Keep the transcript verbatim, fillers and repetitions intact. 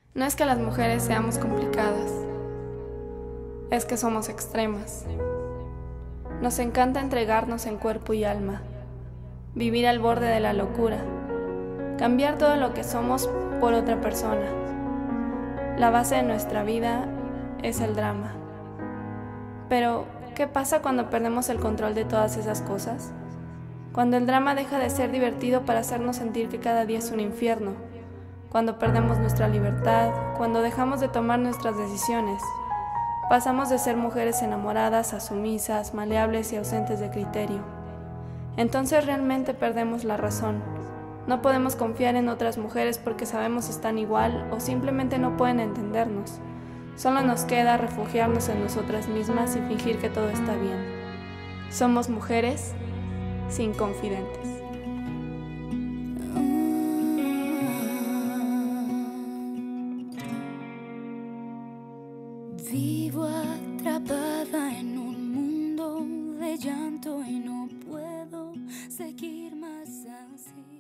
No es que las mujeres seamos complicadas, es que somos extremas. Nos encanta entregarnos en cuerpo y alma, vivir al borde de la locura, cambiar todo lo que somos por otra persona. La base de nuestra vida es el drama. Pero, ¿qué pasa cuando perdemos el control de todas esas cosas? Cuando el drama deja de ser divertido para hacernos sentir que cada día es un infierno. Cuando perdemos nuestra libertad, cuando dejamos de tomar nuestras decisiones. Pasamos de ser mujeres enamoradas a sumisas, maleables y ausentes de criterio. Entonces realmente perdemos la razón. No podemos confiar en otras mujeres porque sabemos están igual o simplemente no pueden entendernos. Solo nos queda refugiarnos en nosotras mismas y fingir que todo está bien. Somos mujeres sin confidentes. Vivo atrapada en un mundo de llanto y no puedo seguir más así.